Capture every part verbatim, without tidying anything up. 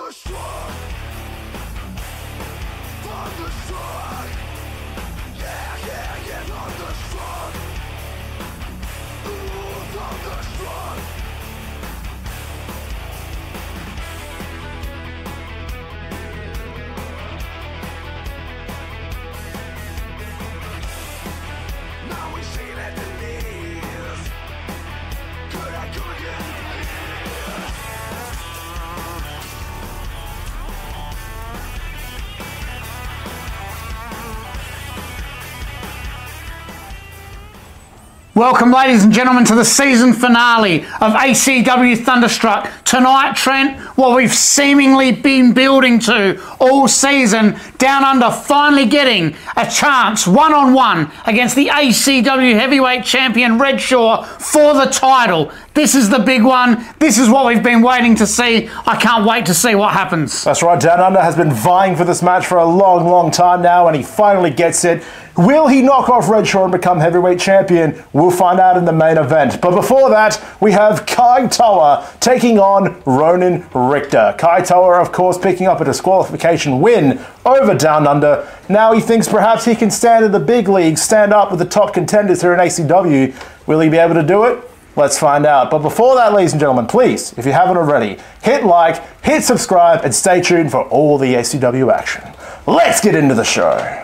Thunderstruck! Thunderstruck! Yeah, yeah, yeah, Thunderstruck! Ooh, Thunderstruck! Now we see it at the knees. Could I, could I get it, please? Welcome, ladies and gentlemen, to the season finale of A C W Thunderstruck. Tonight, Trent, what we've seemingly been building to all season, Down Under finally getting a chance one-on-one against the A C W Heavyweight Champion Redshaw for the title. This is the big one. This is what we've been waiting to see. I can't wait to see what happens. That's right, Down Under has been vying for this match for a long, long time now, and he finally gets it. Will he knock off Redshaw and become heavyweight champion? We'll find out in the main event. But before that, we have Kaitoa taking on Ronin Richter. Kaitoa, of course, picking up a disqualification win over Down Under. Now he thinks perhaps he can stand in the big league, stand up with the top contenders here in A C W. Will he be able to do it? Let's find out. But before that, ladies and gentlemen, please, if you haven't already, hit like, hit subscribe, and stay tuned for all the A C W action. Let's get into the show.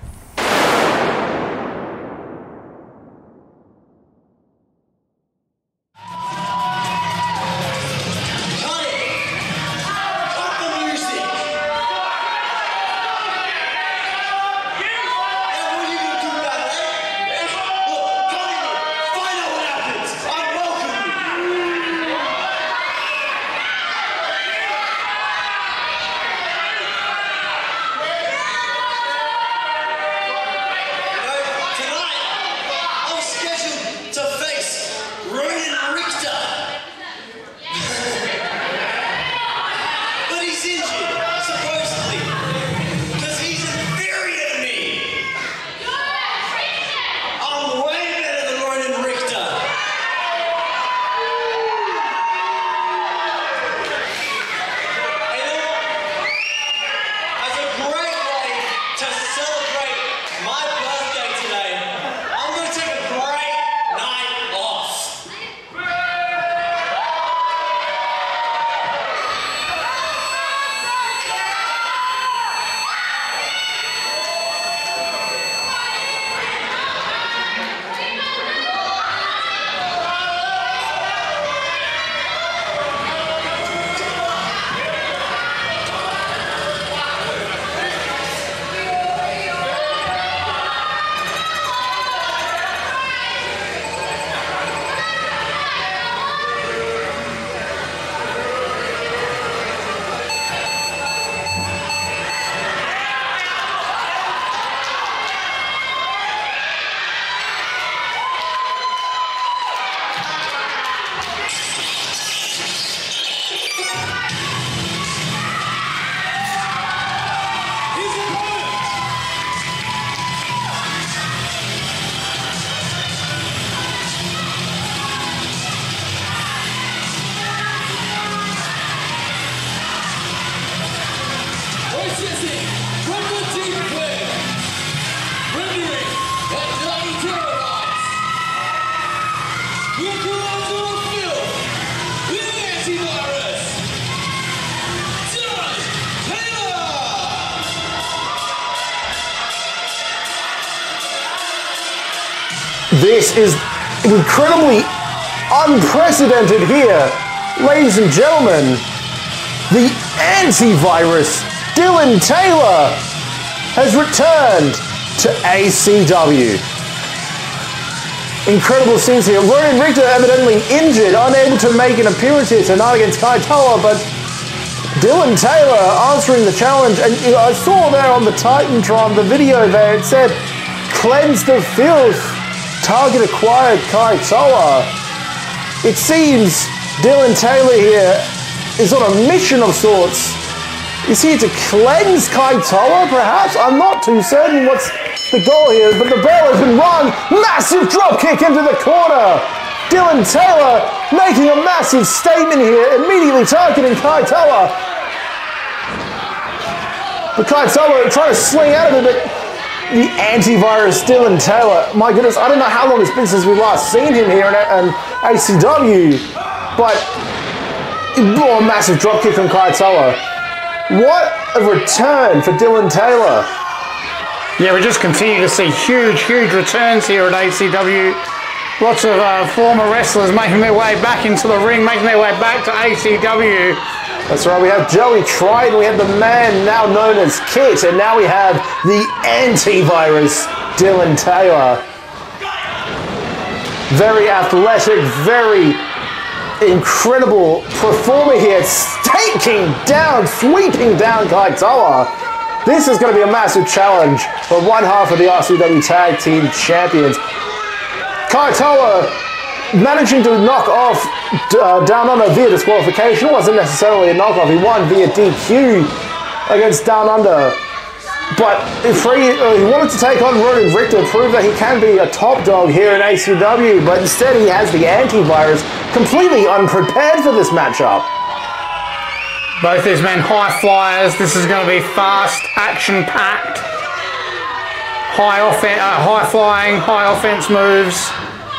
This is incredibly unprecedented here. Ladies and gentlemen, the antivirus Dylan Taylor has returned to A C W. Incredible scenes here. Ronin Richter evidently injured, unable to make an appearance here tonight against Kaitoa, but Dylan Taylor answering the challenge. And you know, I saw there on the Titantron, the video there, it said, "Cleanse the filth. Target acquired Kaitoa." It seems Dylan Taylor here is on a mission of sorts. Is he to cleanse Kaitoa, perhaps? I'm not too certain what's the goal here, but the bell has been rung. Massive drop kick into the corner. Dylan Taylor making a massive statement here, immediately targeting Kaitoa. But Kaitoa trying to sling out of it, but the antivirus Dylan Taylor. My goodness, I don't know how long it's been since we last seen him here in, in A C W, but oh, a massive dropkick from Kaitoa. What a return for Dylan Taylor. Yeah, we just continue to see huge, huge returns here at A C W. Lots of uh, former wrestlers making their way back into the ring, making their way back to A C W. That's right, we have Joey Triton, we have the man now known as Kit, and now we have the antivirus Dylan Taylor. Very athletic, very incredible performer here, taking down, sweeping down Kaitoa. This is going to be a massive challenge for one half of the A C W Tag Team Champions. Kaitoa managing to knock off uh, Downunder via disqualification. It wasn't necessarily a knockoff. He won via D Q against Downunder. But if he, uh, he wanted to take on Ronin Richter, prove that he can be a top dog here in A C W, but instead he has the antivirus, completely unprepared for this matchup. Both these men high flyers. This is going to be fast, action-packed, high offen- uh, high flying, high offense moves.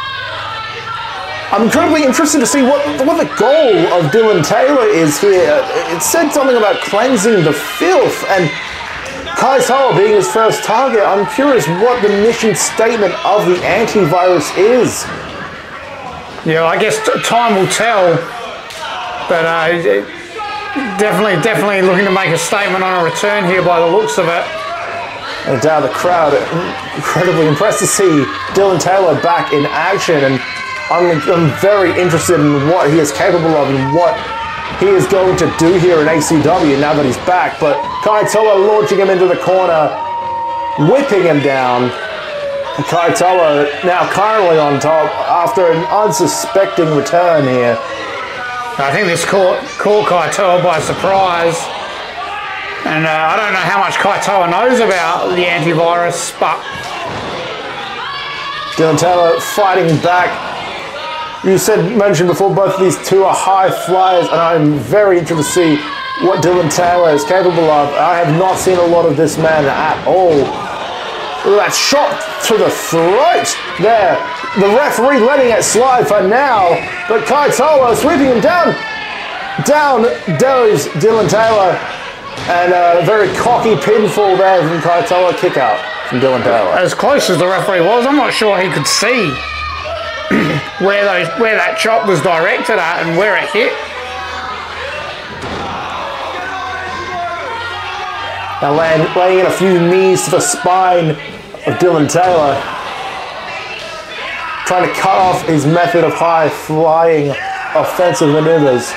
I'm incredibly interested to see what, what the goal of Dylan Taylor is here. It said something about cleansing the filth, and Kaitoa being his first target. I'm curious what the mission statement of the antivirus is. Yeah, I guess t- time will tell, but uh, it, definitely, definitely looking to make a statement on a return here by the looks of it. No doubt the crowd incredibly impressed to see Dylan Taylor back in action, and I'm, I'm very interested in what he is capable of and what he is going to do here in A C W now that he's back. But Kaitoa launching him into the corner, whipping him down. And Kaitoa now currently on top after an unsuspecting return here. I think this caught, caught Kaitoa by surprise. And uh, I don't know how much Kaitoa knows about the antivirus, but Dylan Taylor fighting back. You said, mentioned before, both of these two are high flyers, and I'm very interested to see what Dylan Taylor is capable of. I have not seen a lot of this man at all. Look at that shot to the throat there. The referee letting it slide for now, but Kaitoa sweeping him down. Down goes Dylan Taylor, and a very cocky pinfall there from Kaitoa, kick out from Dylan Taylor. As close as the referee was, I'm not sure he could see where those where that chop was directed at and where it hit. Now land, laying in a few knees to the spine of Dylan Taylor, trying to cut off his method of high flying offensive maneuvers.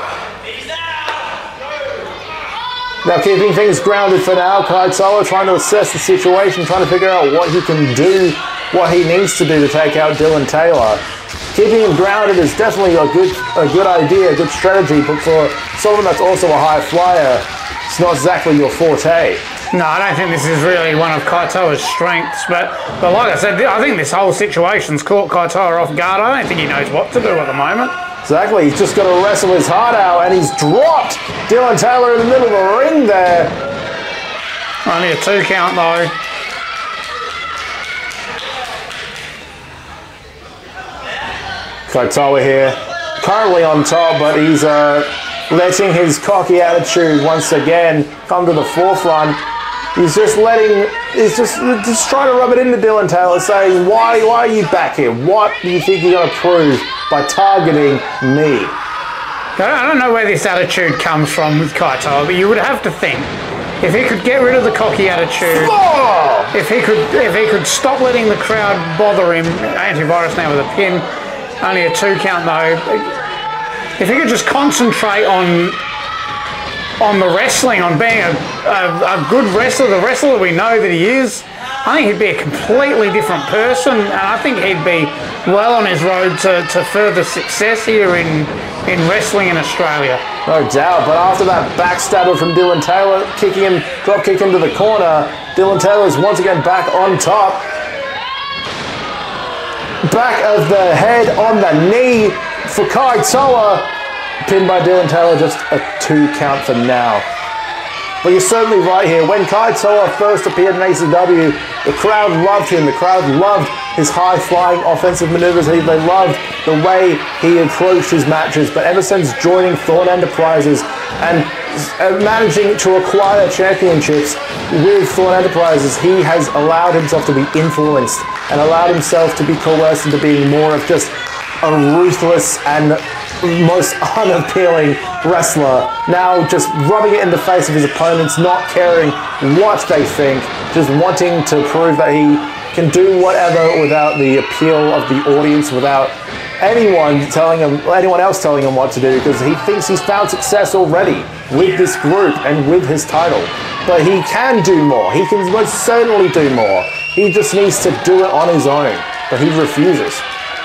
Now keeping things grounded for now, Kaitoa trying to assess the situation, trying to figure out what he can do, what he needs to do to take out Dylan Taylor. Keeping him grounded is definitely a good a good idea, a good strategy, but for someone that's also a high flyer, it's not exactly your forte. No, I don't think this is really one of Kaitoa's strengths, but, but like I said, I think this whole situation's caught Kaitoa off guard. I don't think he knows what to do at the moment. Exactly, he's just got to wrestle his heart out, and he's dropped Dylan Taylor in the middle of the ring there. Only a two count though. Kaitoa here, currently on top, but he's uh, letting his cocky attitude once again come to the forefront. He's just letting, he's just just trying to rub it into Dylan Taylor, saying, why, why are you back here? What do you think you're going to prove by targeting me? I don't know where this attitude comes from with Kaitoa, but you would have to think, if he could get rid of the cocky attitude, Oh! if he could if he could stop letting the crowd bother him, antivirus now with a pin, only a two count though, if he could just concentrate on on the wrestling, on being a, a, a good wrestler, the wrestler that we know that he is, I think he'd be a completely different person, and I think he'd be well on his road to, to further success here in, in wrestling in Australia. No doubt, but after that backstabber from Dylan Taylor, kicking him, drop kick into the corner, Dylan Taylor is once again back on top. Back of the head on the knee for Kaitoa. Pinned by Dylan Taylor, just a two count for now. But you're certainly right here. When Kaitoa first appeared in A C W, the crowd loved him. The crowd loved his high-flying offensive maneuvers. They loved the way he approached his matches. But ever since joining Thorn Enterprises and managing to acquire championships with Thorn Enterprises, he has allowed himself to be influenced and allowed himself to be coerced into being more of just a ruthless and most unappealing wrestler. Now just rubbing it in the face of his opponents, not caring what they think, just wanting to prove that he can do whatever without the appeal of the audience, without anyone telling him, anyone else telling him what to do, because he thinks he's found success already with this group and with his title. But he can do more. He can most certainly do more. He just needs to do it on his own, but he refuses.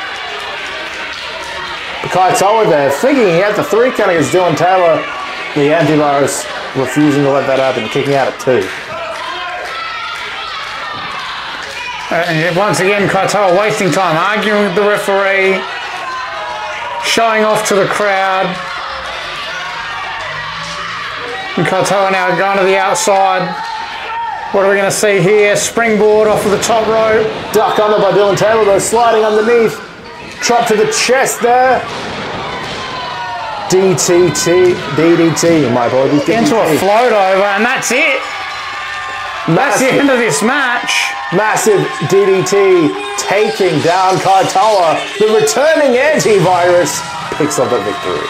Kaitoa there, thinking he had the three count against Dylan Taylor. The antivirus refusing to let that happen, kicking out at two. Uh, and once again, Kaitoa wasting time, arguing with the referee, showing off to the crowd. And Kaitoa now going to the outside. What are we going to see here? Springboard off of the top rope. Duck under by Dylan Taylor, though, sliding underneath. Chop to the chest there. D T T, D D T, my apologies. Into a float over, and that's it. Massive, that's the end of this match. Massive D D T taking down Kaitoa. The returning antivirus picks up the victory.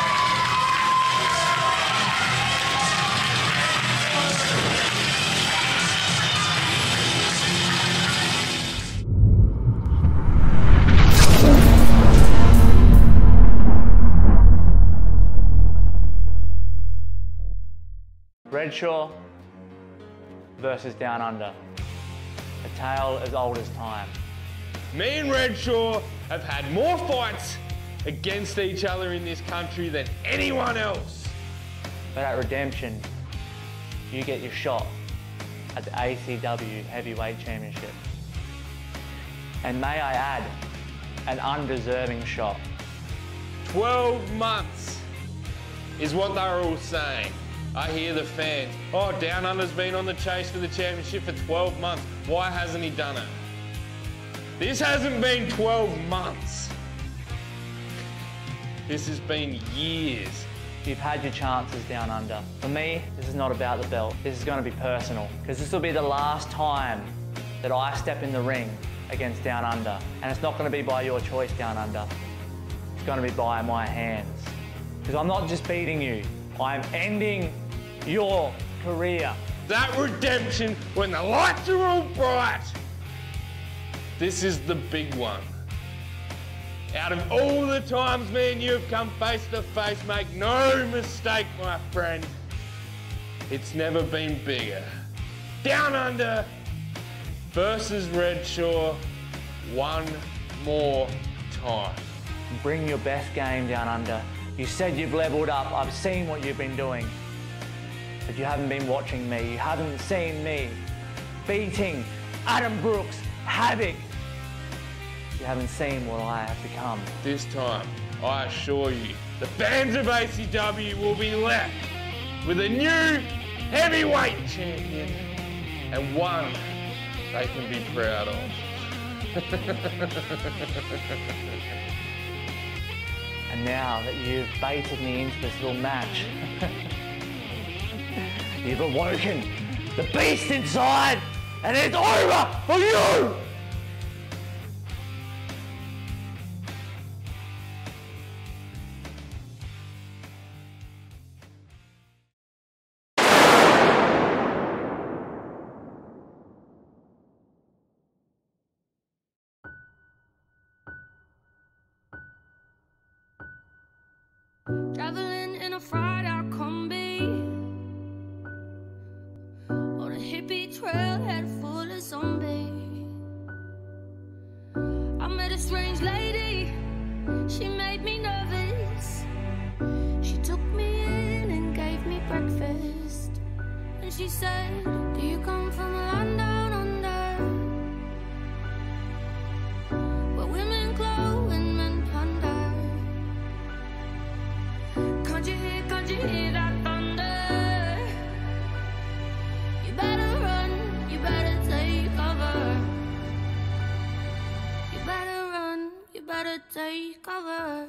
Redshaw versus Downunder, a tale as old as time. Me and Redshaw have had more fights against each other in this country than anyone else. But at Redemption, you get your shot at the A C W Heavyweight Championship. And may I add, an undeserving shot. twelve months is what they're all saying. I hear the fans, oh, Downunder's been on the chase for the championship for twelve months. Why hasn't he done it? This hasn't been twelve months. This has been years. You've had your chances, Downunder. For me, this is not about the belt. This is going to be personal, because this will be the last time that I step in the ring against Downunder. And it's not going to be by your choice, Downunder. It's going to be by my hands. Because I'm not just beating you, I'm ending your career. That redemption, when the lights are all bright, this is the big one. Out of all the times me and you have come face to face, make no mistake, my friend, it's never been bigger. Downunder versus Redshaw, one more time. Bring your best game, Downunder. You said you've leveled up. I've seen what you've been doing. But you haven't been watching me. You haven't seen me beating Adam Brooks, Havoc. You haven't seen what I have become. This time, I assure you, the fans of A C W will be left with a new heavyweight champion and one they can be proud of. And now that you've baited me into this little match, you've awoken the beast inside, and it's over for you! Traveling in a fried out combi on a hippie trailhead full of zombies. I met a strange lady, she made me nervous. She took me in and gave me breakfast. And she said, do you come from a land down under, where women glow and men plunder? Can't you hear, can't you hear that thunder? take cover.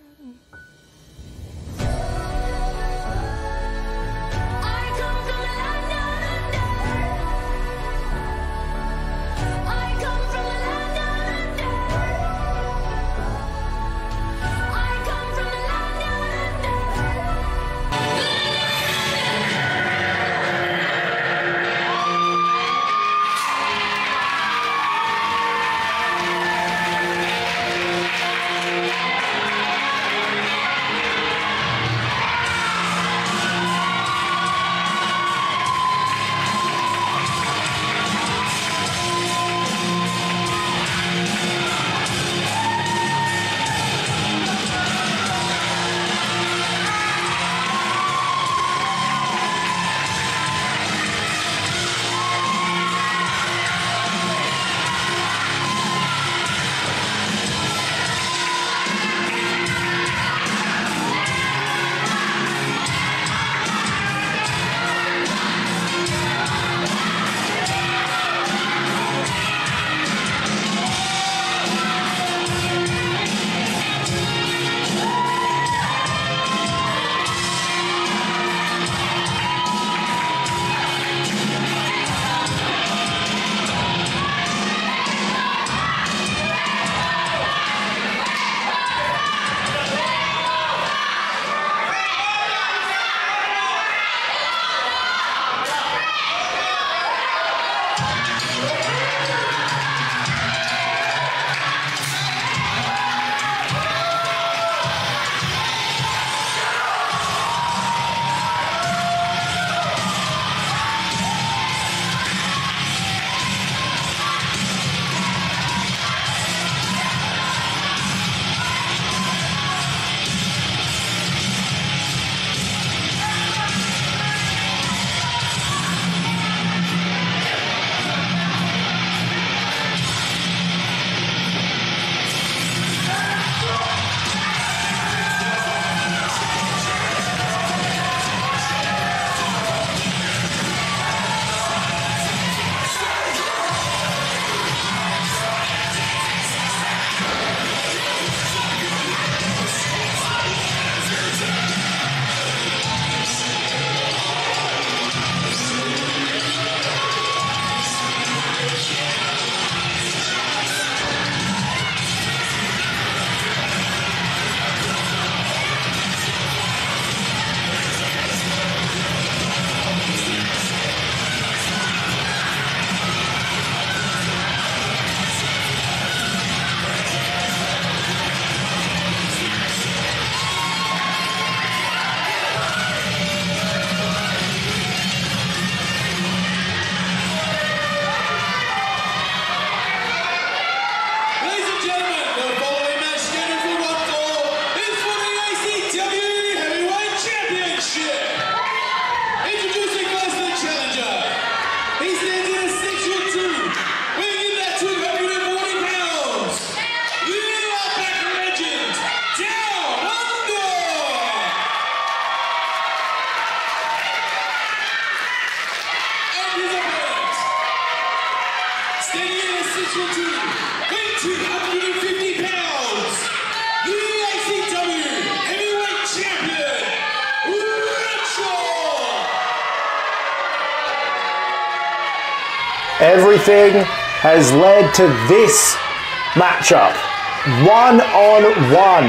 Everything has led to this matchup. One on one.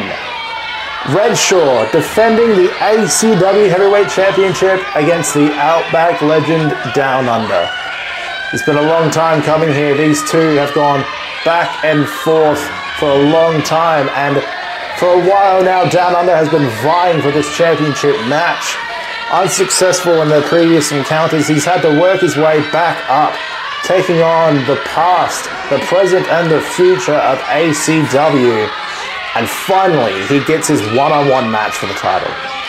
Redshaw defending the A C W Heavyweight Championship against the Outback legend Downunder. It's been a long time coming here. These two have gone back and forth for a long time, and for a while now Downunder has been vying for this championship match. Unsuccessful in their previous encounters, he's had to work his way back up, taking on the past, the present and the future of A C W. And finally, he gets his one-on-one match for the title.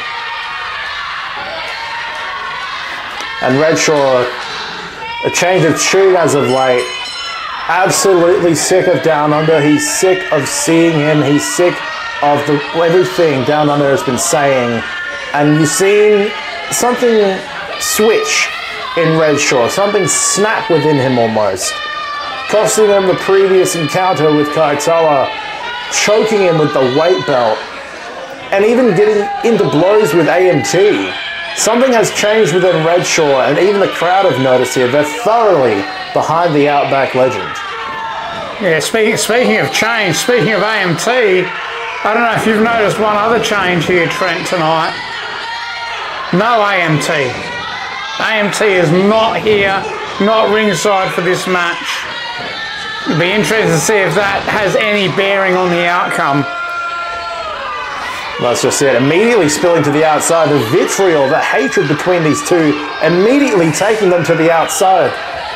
And Redshaw, a change of tune as of late. Absolutely sick of Downunder. He's sick of seeing him. He's sick of the, everything Downunder has been saying. And you're seeing something switch in Redshaw. Something snap within him almost. Costing him the previous encounter with Kaitoa, choking him with the weight belt, and even getting into blows with A M T. Something has changed within Redshaw, and even the crowd have noticed here. They're thoroughly behind the Outback legend. Yeah, speaking, speaking of change, speaking of A M T, I don't know if you've noticed one other change here, Trent, tonight. No A M T. A M T is not here, not ringside for this match. It'll be interesting to see if that has any bearing on the outcome. That's just it. Immediately spilling to the outside. The vitriol, the hatred between these two, immediately taking them to the outside.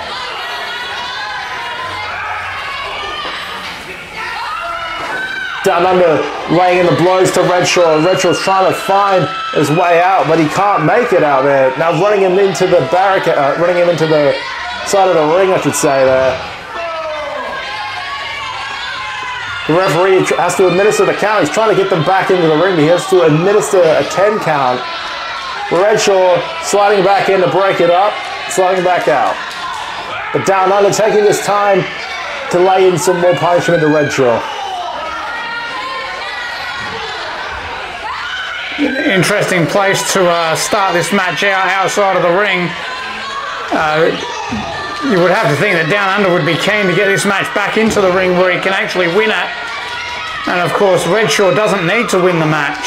Downunder laying in the blows to Redshaw. Redshaw's trying to find his way out, but he can't make it out there. Now running him into the barricade, uh, running him into the side of the ring, I should say there. The referee has to administer the count. He's trying to get them back into the ring, but he has to administer a ten count. Redshaw sliding back in to break it up, sliding back out. But Downunder taking his time to lay in some more punishment to Redshaw. Interesting place to uh, start this match out outside of the ring. Uh, you would have to think that Downunder would be keen to get this match back into the ring where he can actually win it. And of course, Redshaw doesn't need to win the match.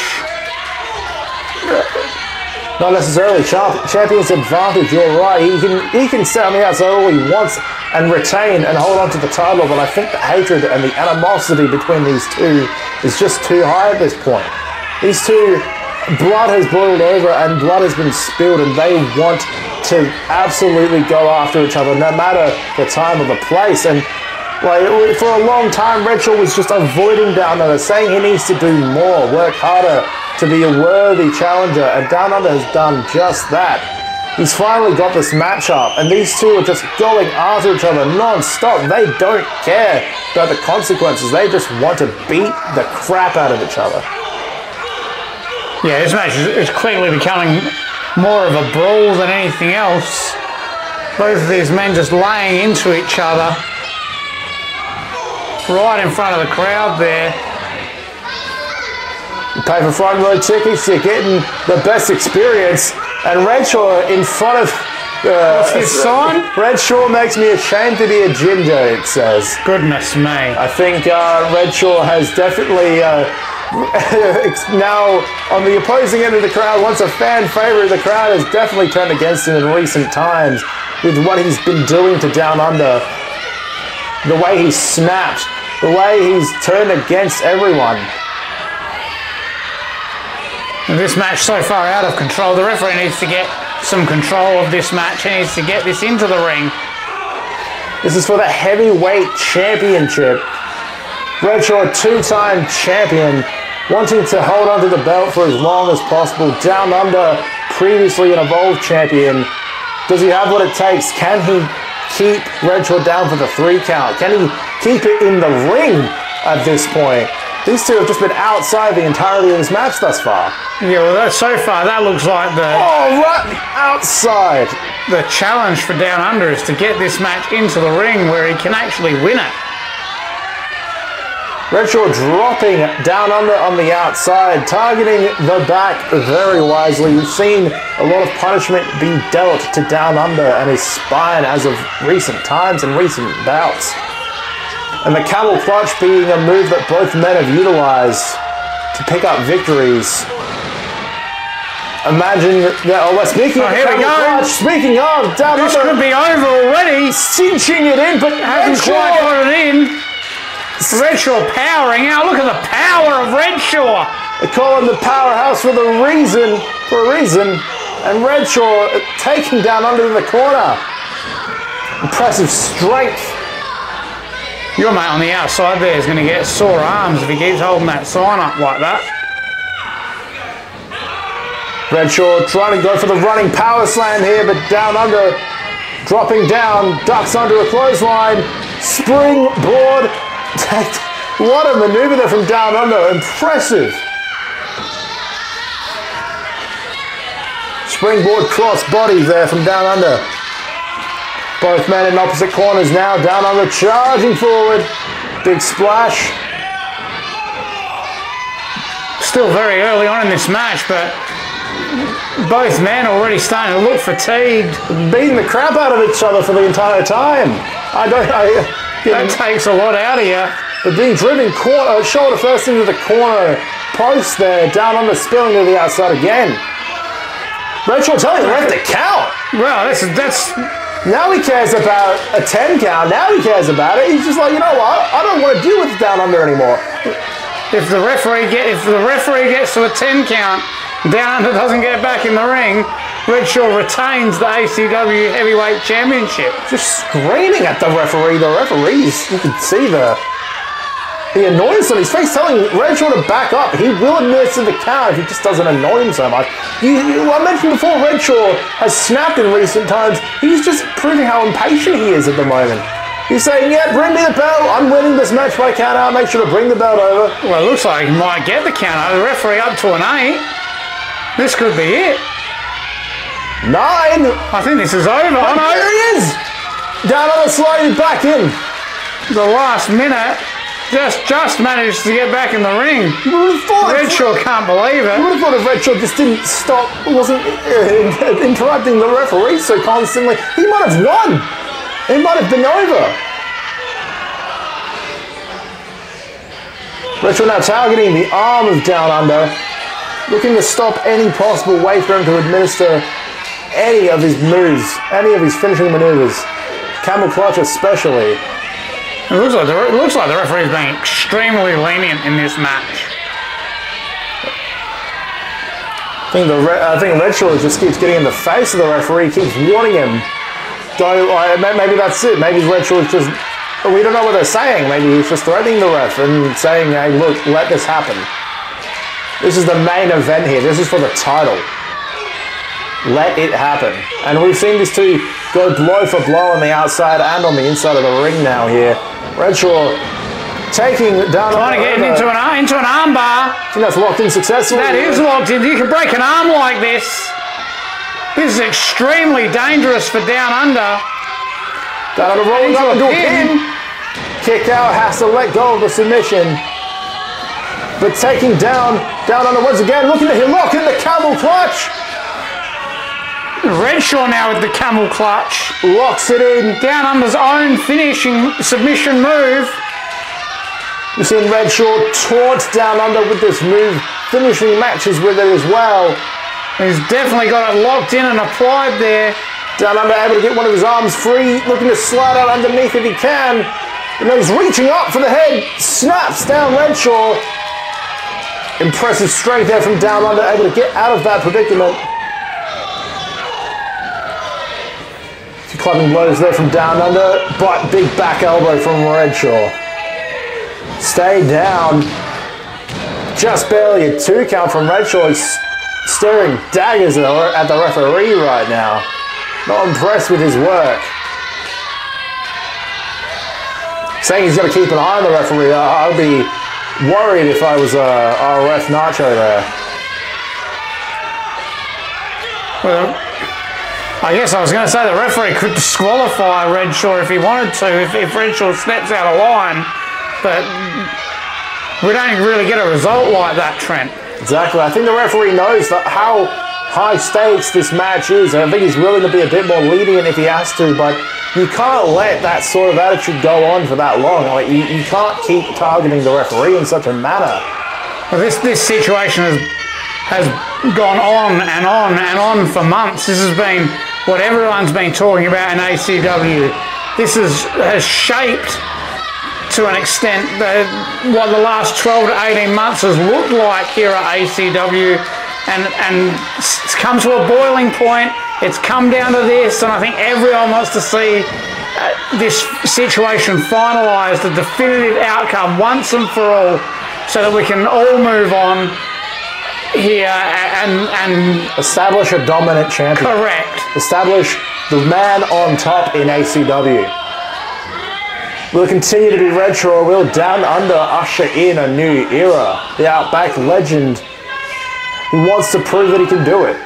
Not necessarily champ champion's advantage, you're right. He can, he can stay on the outside all he wants and retain and hold on to the title, but I think the hatred and the animosity between these two is just too high at this point. These two, blood has boiled over and blood has been spilled, and they want to absolutely go after each other no matter the time or the place. And like, for a long time, Redshaw was just avoiding Downunder, saying he needs to do more, work harder to be a worthy challenger, and Downunder has done just that. He's finally got this matchup, and these two are just going after each other non-stop. They don't care about the consequences. They just want to beat the crap out of each other. Yeah, this match is clearly becoming more of a brawl than anything else. Both of these men just laying into each other. Right in front of the crowd there. You pay for front row tickets, you're getting the best experience. And Redshaw in front of... Uh, What's his sign? Redshaw makes me ashamed to be a ginger, it says. Goodness me. I think uh, Redshaw has definitely... Uh, now on the opposing end of the crowd, once a fan favorite, the crowd has definitely turned against him in recent times with what he's been doing to Downunder, the way he's snapped, the way he's turned against everyone. And this match so far out of control. The referee needs to get some control of this match. He needs to get this into the ring. This is for the heavyweight championship. Redshaw, two-time champion, wanting to hold onto the belt for as long as possible. Downunder, previously an Evolve champion. Does he have what it takes? Can he keep Redshaw down for the three count? Can he keep it in the ring at this point? These two have just been outside the entirety of this match thus far. Yeah, well, that, so far that looks like the... Oh, right outside. The challenge for Downunder is to get this match into the ring where he can actually win it. Redshaw dropping Downunder on the outside, targeting the back very wisely. We've seen a lot of punishment be dealt to Downunder and his spine as of recent times and recent bouts. And the camel clutch being a move that both men have utilized to pick up victories. Imagine that. Oh, well, speaking oh, of the here we camel go. clutch, speaking of Downunder, This could be over already. cinching it in, but Hasn't Redshaw, quite got it in. Redshaw powering out. Look at the power of Redshaw. they call him the powerhouse for the reason, for a reason. And Redshaw taking Downunder in the corner. Impressive strength. Your mate on the outside there is going to get sore arms if he keeps holding that sign up like that. Redshaw trying to go for the running power slam here, but Downunder dropping down, ducks under a clothesline, springboard. What a maneuver there from Downunder, impressive. Springboard cross body there from Downunder. Both men in opposite corners now. Downunder charging forward. Big splash. still very early on in this match, but both men already starting to look fatigued. Beating the crap out of each other for the entire time. I don't. I, That takes a lot out of you. They're being driven corner, uh, shoulder first into the corner post there, down under, spilling to the outside again. Redshaw telling the ref to count. Well, that's that's. Now he cares about a ten count. Now he cares about it. He's just like, you know what? I don't want to deal with the down under anymore. If the referee get if the referee gets to a ten count, down under doesn't get back in the ring, Redshaw retains the A C W Heavyweight Championship. Just screaming at the referee. The referees, you can see the the annoyance on his face, telling Redshaw to back up. He will administer the count if he just doesn't annoy him so much. You, you, I mentioned before, Redshaw has snapped in recent times. He's just proving how impatient he is at the moment. He's saying, yeah, bring me the belt. I'm winning this match by count out. Make sure to bring the belt over. Well, it looks like he might get the count out. The referee up to an eight. This could be it. Nine. I think this is over. Oh, no. There he is. Down on the slide, back in. The last minute, just just managed to get back in the ring. You would have thought Redshaw can't believe it. You would have thought if Redshaw just didn't stop, wasn't uh, interrupting the referee so constantly, he might have won. He might have been over. Redshaw now targeting the arm of Downunder, looking to stop any possible way for him to administer any of his moves, any of his finishing maneuvers. Camel clutch especially. It looks like the, it looks like the referee's being extremely lenient in this match. I think the I think Redshaw just keeps getting in the face of the referee, keeps warning him. Go, uh, maybe that's it. Maybe Redshaw is just. We don't know what they're saying. Maybe he's just threatening the ref and saying, "Hey, look, let this happen. This is the main event here. This is for the title. Let it happen." And we've seen these two go blow for blow on the outside and on the inside of the ring now here. Redshaw taking down. Trying to get over. into an into an arm bar. I think that's locked in successfully. That is locked in. You can break an arm like this. This is extremely dangerous for Down Under. Down Under rolling up into a pin. Kick out, has to let go of the submission. But taking down, Down Under once again, looking to him, lock in the camel clutch. Redshaw now with the camel clutch. Locks it in. Down Under's own finishing submission move. We've seen Redshaw taunt Down Under with this move, finishing matches with it as well. He's definitely got it locked in and applied there. Down Under able to get one of his arms free, looking to slide out underneath if he can. And then he's reaching up for the head, snaps down Redshaw. Impressive strength there from Down Under, able to get out of that predicament. Clubbing blows there from Down Under, but big back elbow from Redshaw. Stay down. Just barely a two count from Redshaw. He's staring daggers at the referee right now. Not impressed with his work. Saying he's got to keep an eye on the referee. I'd be worried if I was uh, our ref Nacho there. Well, I guess I was going to say the referee could disqualify Redshaw if he wanted to, if, if Redshaw steps out of line, but we don't really get a result like that, Trent. Exactly. I think the referee knows that how high stakes this match is, and I think he's willing to be a bit more lenient if he has to, but you can't let that sort of attitude go on for that long. Like, you, you can't keep targeting the referee in such a manner. Well, this, this situation has, has gone on and on and on for months. This has been what everyone's been talking about in A C W. This is, has shaped to an extent the, what the last twelve to eighteen months has looked like here at A C W, and, and it's come to a boiling point. It's come down to this, and I think everyone wants to see uh, this situation finalised, a definitive outcome once and for all, so that we can all move on here and, and establish a dominant champion. Correct. Establish the man on top in A C W. Will continue to be Redshaw. Will Down Under usher in a new era? The Outback legend. He wants to prove that he can do it.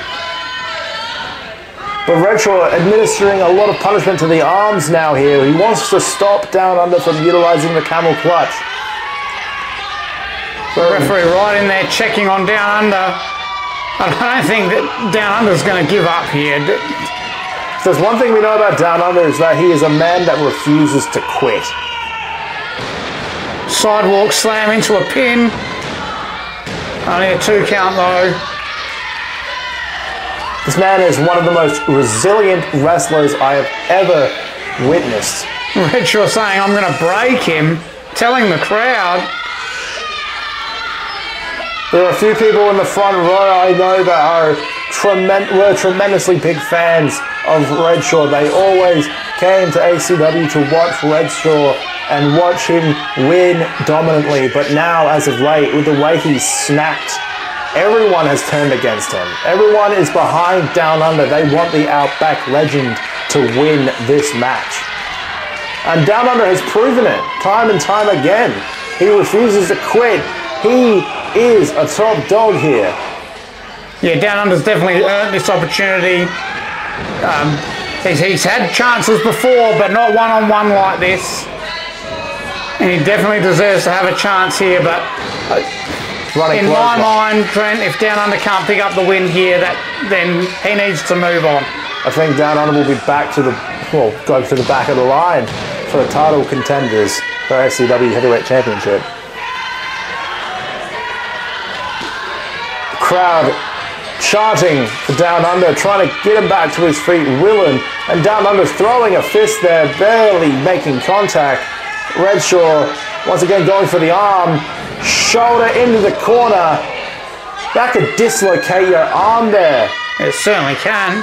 But Redshaw administering a lot of punishment to the arms now here. He wants to stop Down Under from utilizing the camel clutch. The referee right in there checking on Down Under. I don't think that Down Under's going to give up here. If there's one thing we know about Down Under is that he is a man that refuses to quit. Sidewalk slam into a pin. Only a two count though. This man is one of the most resilient wrestlers I have ever witnessed. Redshaw saying, I'm going to break him, telling the crowd. There are a few people in the front row I know that are tremen were tremendously big fans of Redshaw. They always came to A C W to watch Redshaw and watch him win dominantly. But now, as of late, with the way he's snapped, everyone has turned against him. Everyone is behind Down Under. They want the Outback legend to win this match. And Down Under has proven it time and time again. He refuses to quit. He is a top dog here. Yeah, Down Under's definitely earned this opportunity. Um, he's, he's had chances before, but not one-on-one like this. And he definitely deserves to have a chance here, but uh, in my mind, Trent, if Down Under can't pick up the win here, that then he needs to move on. I think Down Under will be back to the, well, go to the back of the line for the title contenders for A C W Heavyweight Championship. Crowd chanting for Down Under, trying to get him back to his feet, willing, and Down Under's throwing a fist there, barely making contact. Redshaw once again going for the arm, shoulder into the corner. That could dislocate your arm there. It certainly can.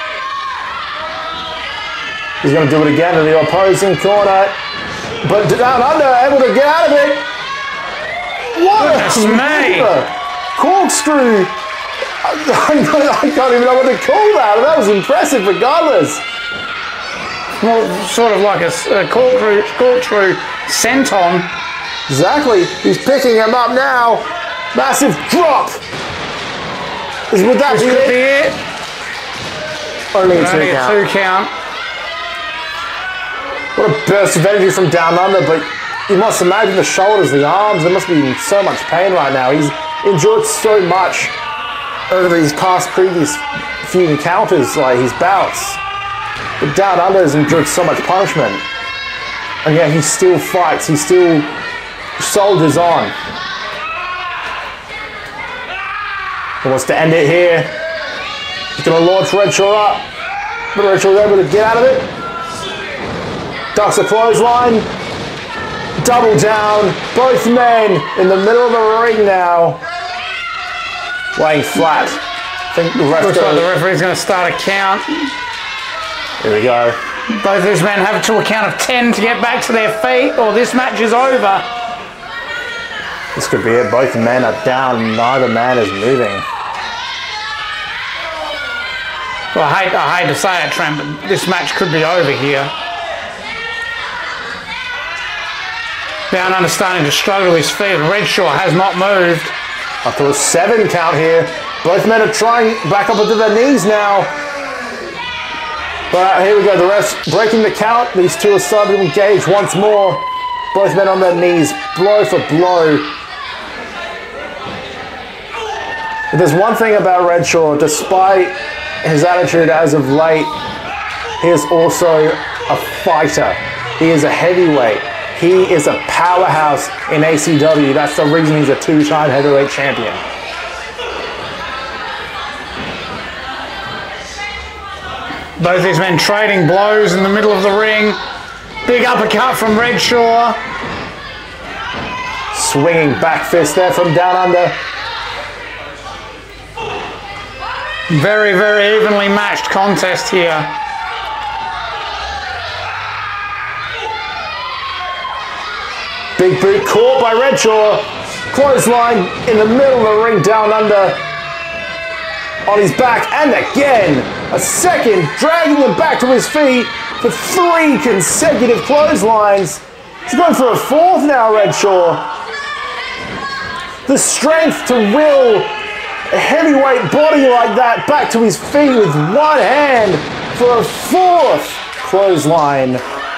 He's going to do it again to the opposing corner, but Down Under able to get out of it. What a maneuver! Corkscrew! I can't even know what to call that. That was impressive regardless. Well, sort of like a, a corkscrew, corkscrew senton. Exactly. He's picking him up now. Massive drop. Is, would that This be could it? be it. Only a two Only a count. two count. What a burst of energy from Down Under, but you must imagine the shoulders, the arms, they must be in so much pain right now. He's endured so much over these past previous few encounters, like his bouts. But Down Under has endured so much punishment. And yet he still fights, he still soldiers on. He wants to end it here. He's going to launch Redshaw up. But Redshaw's able to get out of it. Ducks a clothesline. Double down. Both men in the middle of the ring now. Laying flat. I think the ref Looks like the referee's going to start a count. Here we go. Both these men have to a count of ten to get back to their feet, or this match is over. This could be it. Both men are down. Neither man is moving. Well, I hate, I hate to say it, Trent, but this match could be over here. Down Under starting to struggle to his feet. Redshaw has not moved. Up to a seven count here. Both men are trying back up into their knees now. But here we go. The ref's breaking the count. These two are starting to engage once more. Both men on their knees, blow for blow. But there's one thing about Redshaw, despite his attitude as of late, he is also a fighter. He is a heavyweight. He is a powerhouse in A C W. That's the reason he's a two-time heavyweight champion. Both these men trading blows in the middle of the ring. Big uppercut from Redshaw. Swinging back fist there from Down Under. Very, very evenly matched contest here. Big boot caught by Redshaw. Clothesline in the middle of the ring, Down Under. On his back, and again, a second, dragging him back to his feet for three consecutive clotheslines. He's going for a fourth now, Redshaw. The strength to will a heavyweight body like that back to his feet with one hand for a fourth clothesline.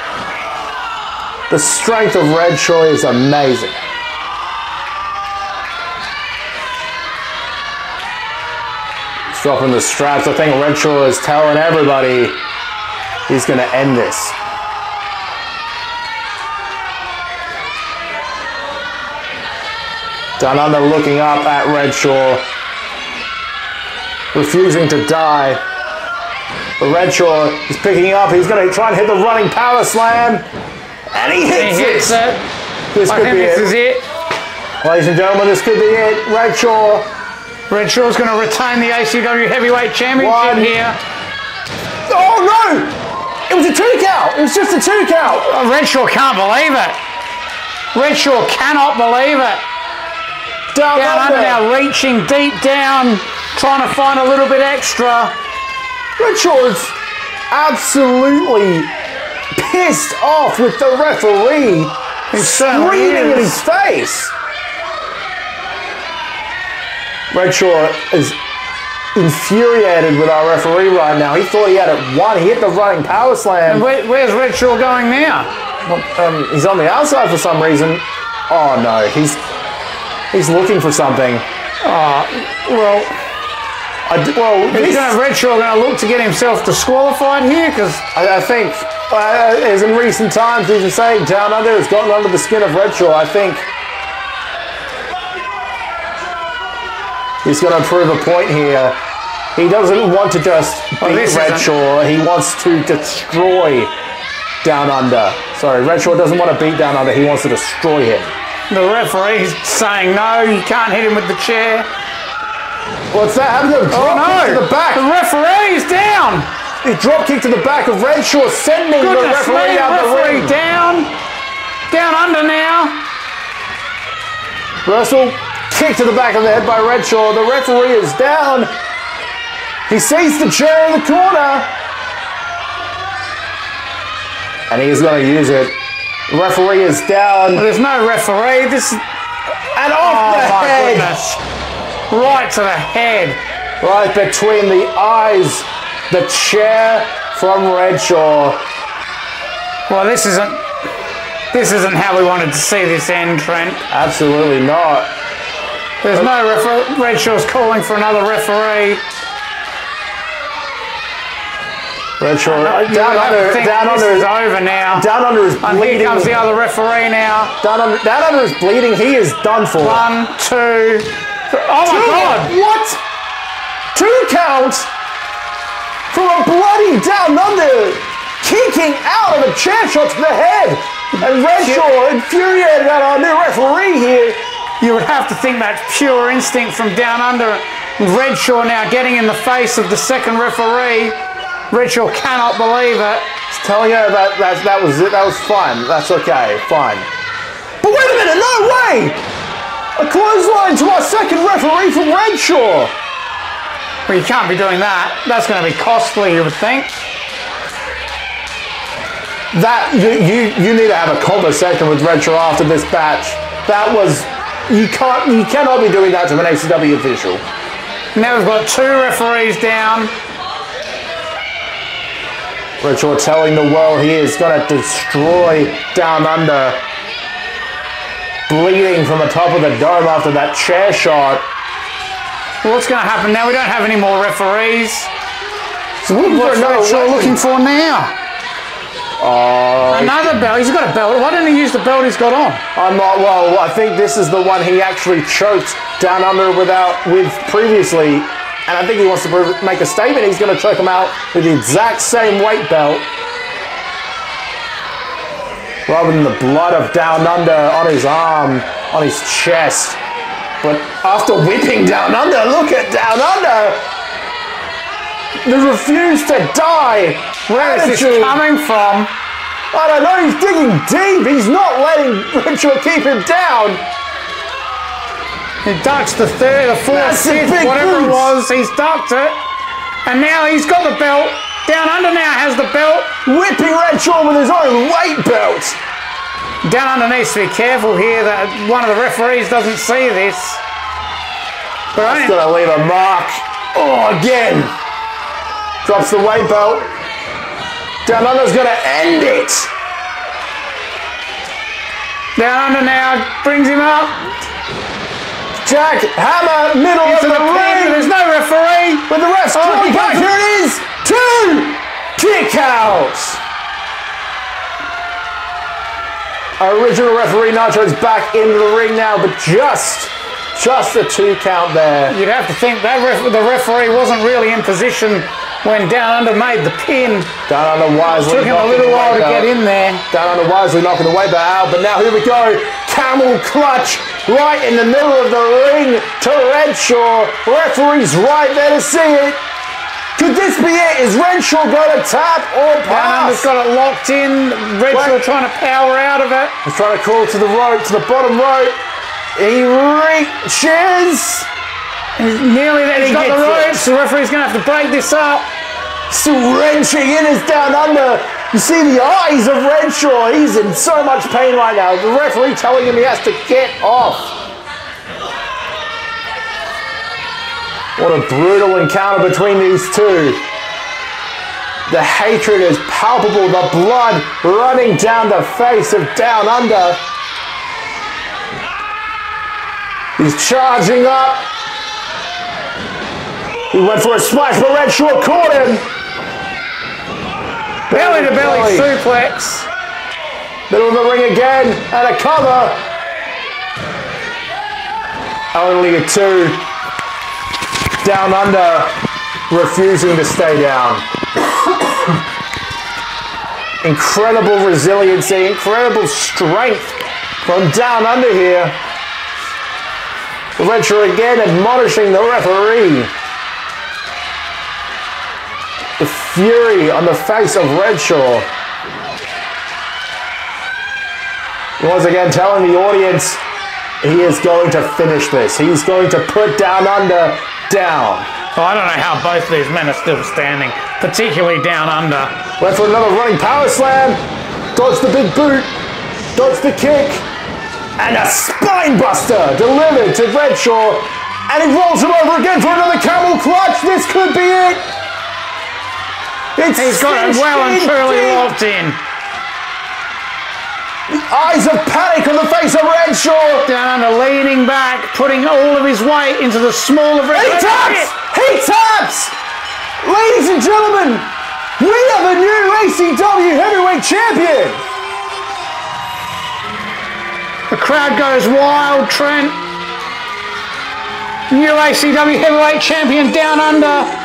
The strength of Redshaw is amazing. He's dropping the straps. I think Redshaw is telling everybody he's going to end this. Downunder looking up at Redshaw, refusing to die. But Redshaw is picking up. He's going to try and hit the running power slam. And he hits, he hits it. it. This I could think be this it. is it. Ladies and gentlemen, this could be it. Redshaw. Redshaw's going to retain the A C W Heavyweight Championship One. here. Oh no! It was a two count. It was just a two count. Oh, Redshaw can't believe it. Redshaw cannot believe it. Down, Down under. under now, reaching deep down, trying to find a little bit extra. Redshaw is absolutely pissed off with the referee. He's certainly Screaming in is. his face. Redshaw is infuriated with our referee right now. He thought he had it won. He hit the running power slam. And where, where's Redshaw going now? Um, he's on the outside for some reason. Oh no, he's he's looking for something. Oh, well, I d- well, is this- gonna, Redshaw going to look to get himself disqualified here? Because I, I think, uh, as in recent times, even saying Downunder has gotten under the skin of Redshaw. I think he's going to prove a point here. He doesn't want to just Oh, beat this isn't- Redshaw. He wants to destroy Downunder. Sorry, Redshaw doesn't want to beat Downunder. He wants to destroy him. the referee's saying no, you can't hit him with the chair. What's that? Having a Oh drop no, kick to the back. the referee's down. A drop kick to the back of Redshaw, sending the Goodness referee me, out the referee ring. down. Down under now. Russell, kick to the back of the head by Redshaw. The referee is down. He sees the chair in the corner. And he is going to use it. The referee is down. There's no referee. This is And off oh the my head. goodness. Right to the head. Right between the eyes. The chair from Redshaw. Well, this isn't this isn't how we wanted to see this end, Trent. Absolutely not. There's no referee. Redshaw's calling for another referee. Redshaw. You Down have to under. think Down this under. is over now. Down under is And bleeding. here comes the other referee now. Down under, down under is bleeding. He is done for. One, two. Th- oh my Two- God! What? Two counts from a bloody Down Under kicking out of a chair shot to the head. And Redshaw infuriated at our new referee here. You would have to think that's pure instinct from Down Under. Redshaw now getting in the face of the second referee. Redshaw cannot believe it. He's telling her that, that that was it. That was fine. That's okay. Fine. But wait a minute. No way. A clothesline to our second referee from Redshaw. Well, you can't be doing that. That's going to be costly, you would think. That you, you you need to have a conversation with Redshaw after this match. That was you can't you cannot be doing that to an A C W official. Now we've got two referees down. Redshaw telling the world he is going to destroy Down Under. Bleeding from the top of the dome after that chair shot. What's going to happen now? We don't have any more referees. So looking for What's another Redshaw weapon. looking for now? Oh, Another belt. He's got a belt. Why didn't he use the belt he's got on? I'm not. Well, I think this is the one he actually choked Down Under without with previously, and I think he wants to prove, make a statement. He's going to choke him out with the exact same weight belt, rubbing the blood of Down Under on his arm, on his chest. But after whipping Down Under, look at Down Under. The refuse to die. Where is this attitude. coming from? I don't know, he's digging deep. He's not letting Redshaw keep him down. He ducks the third, the fourth, Massive fifth, big whatever it boots. was. He's ducked it. And now he's got the belt. Down Under now has the belt. Whipping Redshaw with his own weight belt. Down Under needs to be careful here that one of the referees doesn't see this. But That's I going to leave a mark. Oh, again. Drops the weight belt. Down Under's going to end it. Down Under now brings him up. Jackhammer, middle Into of the, the pin, ring. there's no referee. But the ref's Oh, calling he back. goes- Here it is. Two kick outs. Original referee Nitro's back into the ring now, but just, just a two count there. You'd have to think that ref the referee wasn't really in position when Down Under made the pin. Down Under wisely. Took him a knocking little the while to weight get belt. in there. Down Under wisely knocking the weight belt out, but now here we go. Camel clutch right in the middle of the ring to Redshaw. Referee's right there to see it. Could this be it? Is Redshaw going to tap or Down Under's pass? got it locked in. Redshaw Wait. trying to power out of it. He's trying to crawl to the rope, to the bottom rope. He reaches. He's nearly there. He's He got the gets it. ropes. The referee's going to have to break this up. Still wrenching in his Down Under. You see the eyes of Redshaw. He's in so much pain right now. The referee telling him he has to get off. What a brutal encounter between these two. The hatred is palpable. The blood running down the face of Down Under. He's charging up. He went for a splash, but Redshaw caught him. Belly to belly suplex. Middle of the ring again, and a cover. Only a two. Down Under refusing to stay down. Incredible resiliency, incredible strength from Down Under here. Redshaw again admonishing the referee. The fury on the face of Redshaw. Once again telling the audience he is going to finish this. He's going to put Down Under down. Oh, I don't know how both these men are still standing, particularly Down Under. Went for another running power slam. Dodged the big boot. Dodged the kick. And a spine buster delivered to Redshaw. And he rolls him over again for another camel clutch. This could be it. It's He's got it cinched well and in truly deep. locked in. Eyes of panic on the face of Redshaw. Down Under leaning back, putting all of his weight into the small of He Redshaw. taps! He taps! Ladies and gentlemen, we have a new A C W Heavyweight Champion. The crowd goes wild, Trent. New A C W Heavyweight Champion Down Under.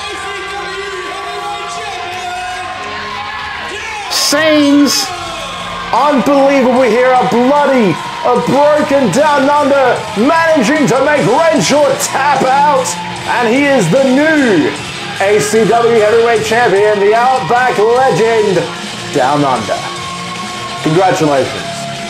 Scenes. Unbelievable here, a bloody, a broken Down Under, managing to make Redshaw tap out, and he is the new A C W Heavyweight Champion, the Outback Legend, Down Under. Congratulations.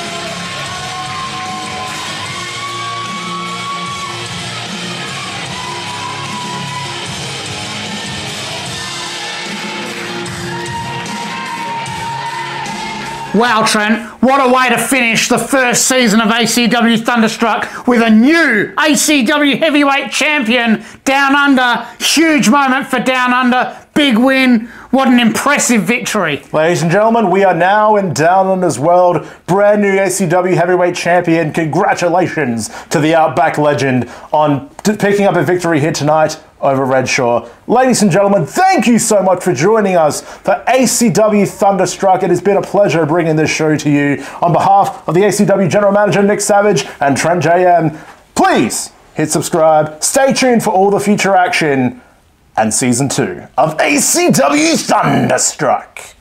Wow, Trent, what a way to finish the first season of A C W Thunderstruck with a new A C W Heavyweight Champion, Down Under. Huge moment for Down Under. Big win. What an impressive victory. Ladies and gentlemen, we are now in Down Under's world. Brand new A C W Heavyweight Champion. Congratulations to the Outback Legend on t- picking up a victory here tonight over Redshaw. Ladies and gentlemen, thank you so much for joining us for A C W Thunderstruck. It has been a pleasure bringing this show to you. On behalf of the A C W General Manager Nick Savage and Trent J M, please hit subscribe. Stay tuned for all the future action and Season two of A C W Thunderstruck.